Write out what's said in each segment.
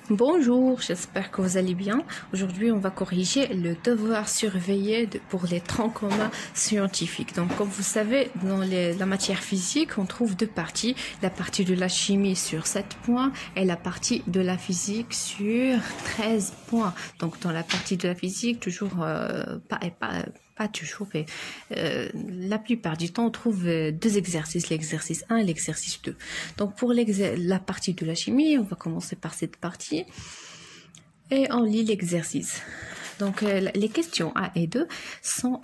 Bonjour, j'espère que vous allez bien. Aujourd'hui, on va corriger le devoir surveillé pour les troncs communs scientifiques. Donc, comme vous savez, dans la matière physique, on trouve deux parties. La partie de la chimie sur 7 points et la partie de la physique sur 13 points. Donc, dans la partie de la physique, toujours pas toujours, mais la plupart du temps, on trouve deux exercices, l'exercice 1 et l'exercice 2. Donc, pour la partie de la chimie, on va commencer par cette partie et on lit l'exercice. Donc, les questions 1 et 2 sont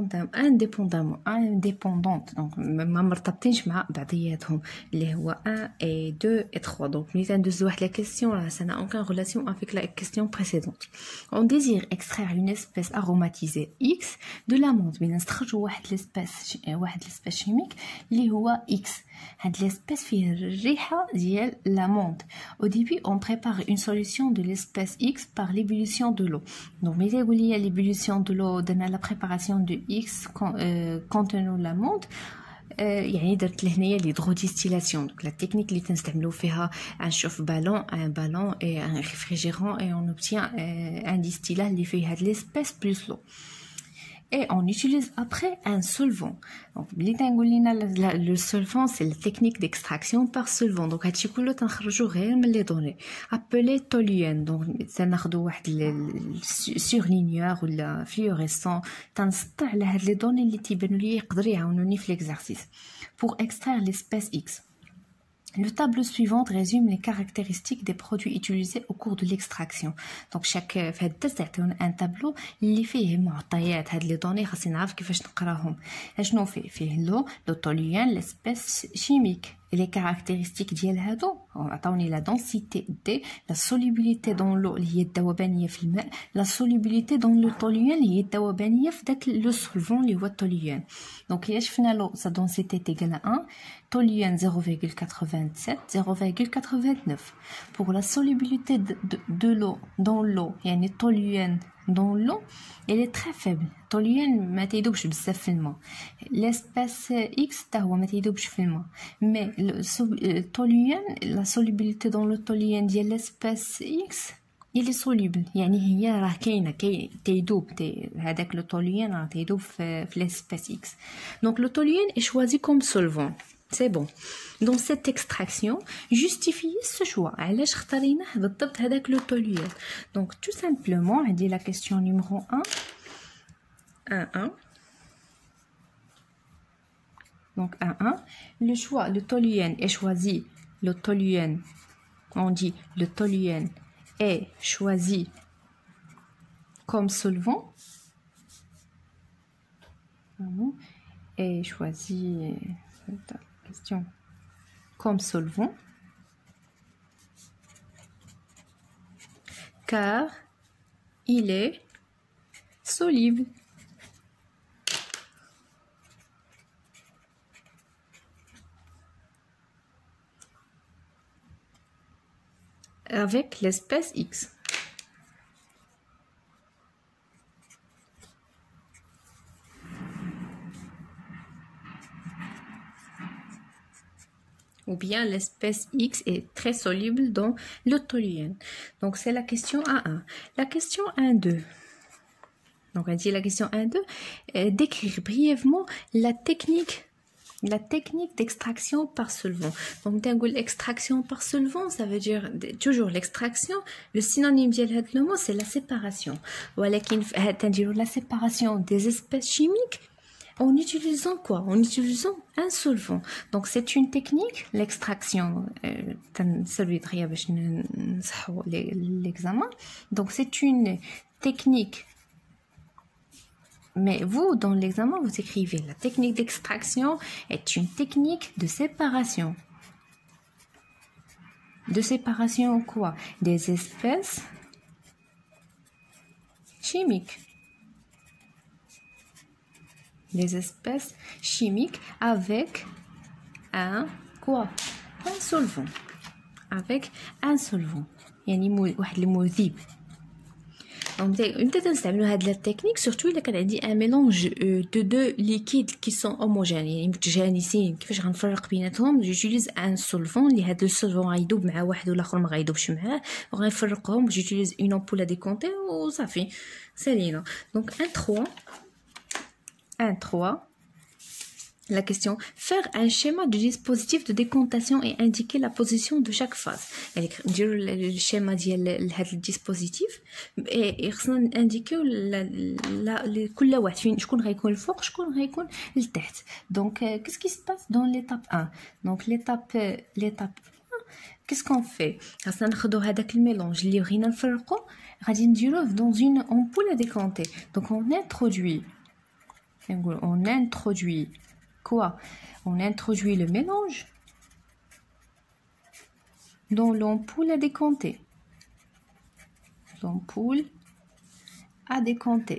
indépendantes. Donc, ما مرتبطينش مع بعضياتهم اللي هو 1 et 2 et 3. Donc, ملي ندوزو واحد la question, ça n'a aucune relation avec la question précédente. On désire extraire une espèce aromatisée X de l'amande. Mais نستخرجوا واحد l'espèce chimique اللي هو X. هاد l'espèce فيه الريحة ديال l'amande. Au début, on prépare une solution de l'espèce X par l'ébullition de l'eau. Donc, mais il y a l'ébullition de l'eau dans la préparation de X contenant l'amande. يعني درت لهنايا l'hydrodistillation. Donc, la technique اللي تنستعملو فيها نشوف un ballon et un réfrigérant et on obtient un distillat اللي فيه هاد l'espèce plus l'eau. Et on utilise après un solvant. Donc, le solvant, c'est la technique d'extraction par solvant. Donc, هادشي كله تنخرجو غير من les données appelé toluène. Donc, تناخدو واحد surligneur ولا fluorescent تنسطع على هاد les données اللي تيبانو لي يقدر يعاونوني في l'exercice pour extraire l'espèce X. Le tableau suivant résume les caractéristiques des produits utilisés au cours de l'extraction. Donc chaque في هاد الدرس تعطيونا un tableau اللي فيه معطيات هاد لي دوني خاصني نعرف كيفاش نقراهم. اشنو فيه لو toluène, l'espèce chimique. Et les caractéristiques ديال هادو عطاوني la densité D, la solubilité dans l'eau اللي هي الذوبانية في الماء, la solubilité dans le toluène اللي هي الذوبانية في داك لو solvant اللي هو التوليان. Donc إلا شفنا لو sa densité est égale à 1, toluène 0,87, 0,89. Pour la solubilité de l'eau dans l'eau, يعني toluène dans l'eau, elle est très faible. toluène ما تيذوبش بزاف في الماء. l'espèce X تا هو ما تيذوبش في الماء. mais le toluène, la solubilité dans le toluène ديال l'espèce X il est soluble. يعني هي راه كاينه تيذوب هذاك le toluène راه تيذوب في l'espèce X. donc le toluène est choisi comme solvant. C'est bon. Dans cette extraction, justifiez ce choix. علاش اختاريناه بالضبط هذاك le toluène. Donc tout simplement, on dit la question numéro 1. Donc 1. Le choix, le toluène est choisi. Le toluène, on dit le toluène est choisi comme solvant. Est choisi. Question. Comme solvant, car il est soluble. Avec l'espèce X. Ou bien l'espèce X est très soluble dans le toluène. Donc c'est la question A1. La question 1-2. Donc on dit la question 1-2, décrire brièvement la technique d'extraction par solvant. Donc l'extraction par solvant, ça veut dire toujours l'extraction. Le synonyme de ce mot, c'est la séparation. ولكن la séparation des espèces chimiques en utilisant quoi? En utilisant un solvant. Donc c'est une technique, l'extraction. L'examen. Donc c'est une technique. Mais vous, dans l'examen, vous écrivez la technique d'extraction est une technique de séparation. De séparation quoi? Des espèces chimiques. Des espèces chimiques avec un quoi? Un solvant. Avec un solvant. يعني واحد المذيب. peut-être نستعملوا هاد la technique surtout إلا كان عندي un mélange de deux liquides qui sont homogènes يعني متجانسين. كيفاش غنفرق بيناتهم؟ j'utilise un solvant اللي هاد السولفون غيدوب مع واحد والاخر ما غيدوبش معاه وغنفرقهم. j'utilise une ampoule à décompter وصافي سالينا. donc 1.3 La question, faire un schéma du dispositif de décomptation et indiquer la position de chaque phase. نديروا le schéma ديال هذا الديسبوزيتيف et خصنا نديكيو كل واحد فين شكون غيكون الفوق شكون غيكون لتحت. donc qu'est-ce qui se passe dans l'étape 1? donc l'étape 1 qu'est-ce qu'on fait? خصنا ناخذوا هذاك الميلونج اللي بغينا نفرقو غادي نديروه dans une ampoule à décompter. donc on introduit quoi? On introduit le mélange dans l'ampoule à décompter. L'ampoule à décompter.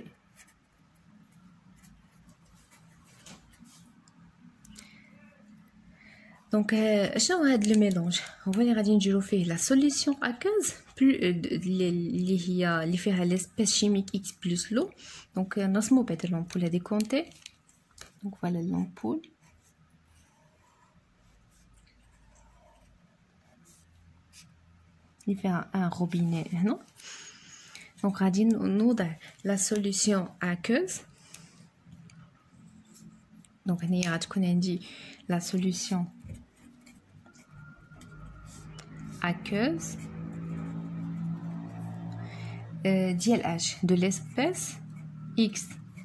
Donc, شنو هاد le mélange؟ هو اللي غادي نديرو فيه la solution aqueuse plus اللي فيها l'espèce chimique X plus l'eau. donc نرسمو بعد l'ampoule à décompter. donc voilà l'ampoule. Il fait un robinet هنا. donc غادي نوضع la solution aqueuse. donc هنا غتكون عندي la solution aqueuse ديال H de l'espèce X.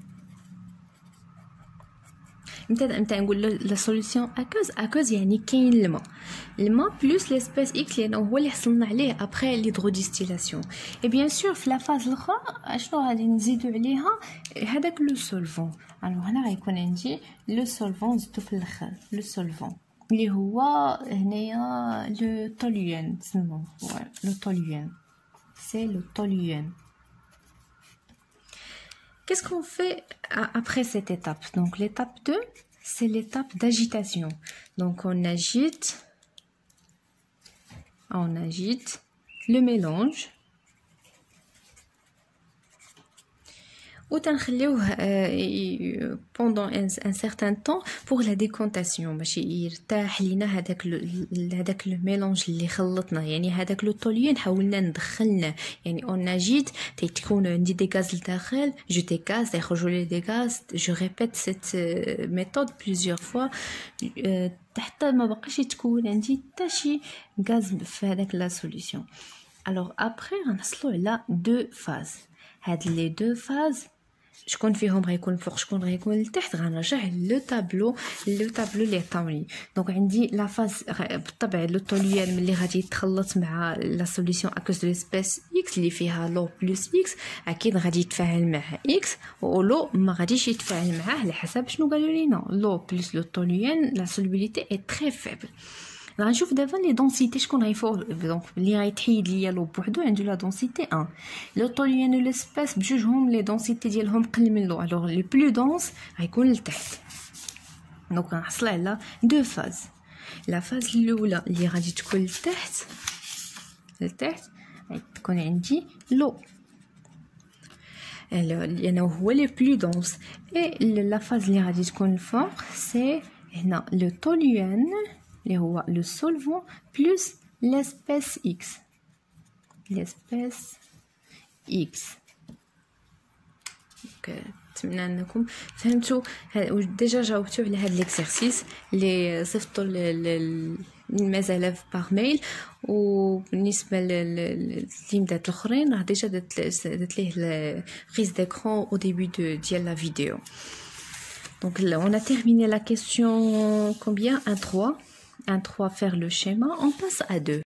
متى نقول لا سوليسيون اكوز يعني كاين الماء بلس ليسبيس اكس لانه هو اللي حصلنا عليه ابري ليدروديستيلاسيون. اي بيان سور في لا فاز الاخرى اشنو غادي نزيدو عليها هذاك لو سولفون. الو هنا غيكون عندي لو سولفون زدتو في الاخر لو سولفون اللي هو هنايا لو توليون سموه لو توليون سي لو توليون. Qu'est-ce qu'on fait après cette étape? Donc l'étape 2, c'est l'étape d'agitation. Donc on agite le mélange. وتنخليوه pendant un certain temps pour la décantation باش يرتاح لينا هذاك لو ميلونج اللي خلطنا. يعني هذاك لو طوليون حاولنا ندخلنا يعني اون اجيت تكون عندي دي غاز لداخل جو دي غاز يخرجوا لي دي غاز. جو ريبيت سيت ميثود بليزيور فوا حتى ما بقاش تكون عندي حتى شي غاز في هذاك لا سوليوشن. الوغ ابري غنحصلوا على دو فاز. هاد لي دو فاز شكون فيهم غيكون فوق شكون غيكون لتحت غنرجع لو طابلو اللي عطاوني. دونك عندي لا فاز بالطبع لو طوليون ملي غادي يتخلط مع لا سوليوشن اكوز دو ليسبيس اكس اللي فيها لو بلس اكس اكيد غادي يتفاعل مع اكس ولو ما غاديش يتفاعل معاه على حسب شنو قالوا لينا لو بلس لو طوليون لا سولوبيليتي اي تري فيبل. غنشوف دابا لي دونسيتي شكون غيفوق. دونك اللي غيتحيد ليا لو بوحدو عنده لا دونسيتي 1 لو طوليون و ليسباس بجوجهم لي دونسيتي ديالهم قل من لو. الوغ لي بلو دونس غيكون لتحت. دونك غنحصل على دو فاز. لا فاز الاولى اللي غادي تكون لتحت غتكون عندي لو لانه هو لي بلو دونس. اي لا فاز اللي غادي تكون الفوق سي هنا لو طوليون اللي هو لو سولفون بلس ليسبيس اكس نتمنى انكم فهمتوا ديجا جاوبتوا على هذا ليكسيرسيس اللي صيفطوا المزالة باغ ميل. وبالنسبه للتيمات الاخرين راه ديجا درت ليه بريز d'écran au début ديال لا فيديو. Donc là, on a terminé la question combien? 1.3. 1.3 faire le schéma. On passe à 2.